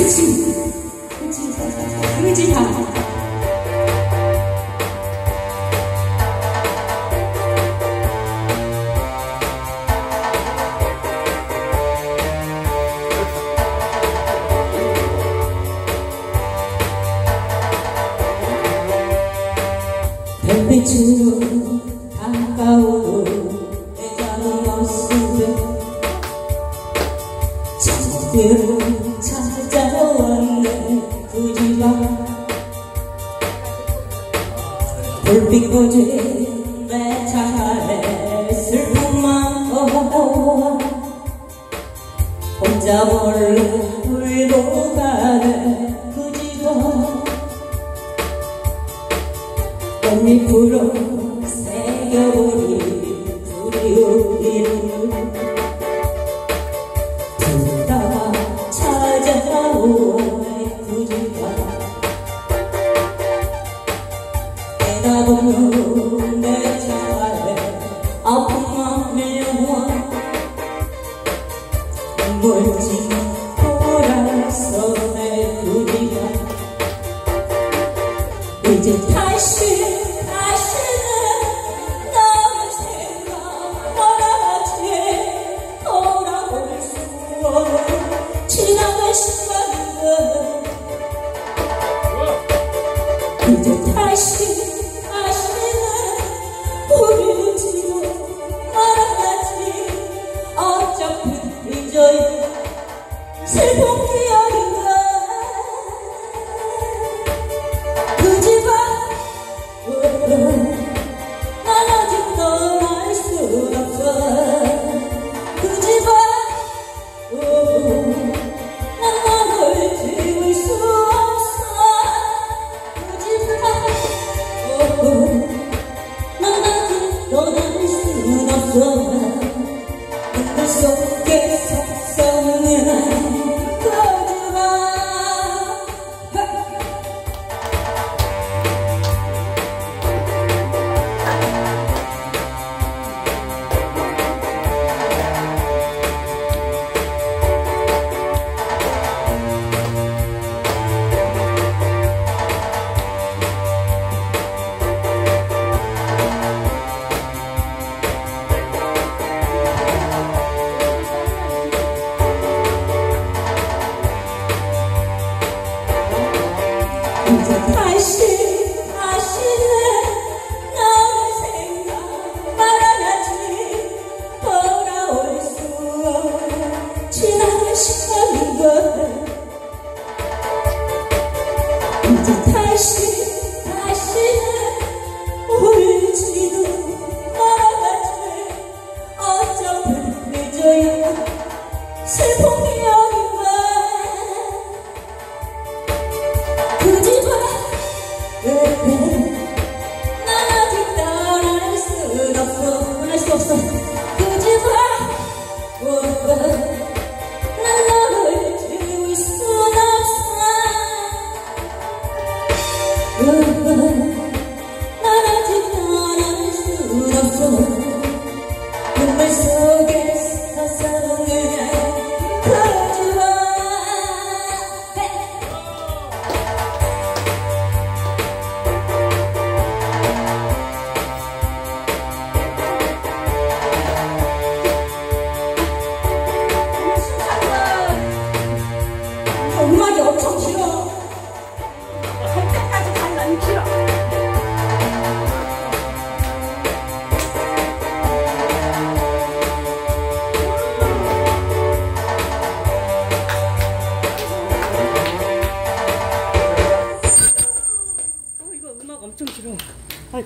그지다. 별빛으로 가까워도 내 작은 모습에 친구들을 찾아왔네. 그지마 불빛 꺼진 내 차에 슬픔만 더워 혼자 몰래 울고 가네. 그지마 꽃잎으로 새겨버린 그리운 이름을 부르다가 찾아오네. 그지마 내다보는 내 차에 아픔만 밀려와 멀지 돌아서네. 그지마 이제 다시는 너의 생각 말하지 돌아올 수 없는 지나간 시간은 이제 다시는 우리는 지금 말하지 어차피 잊어야 슬픔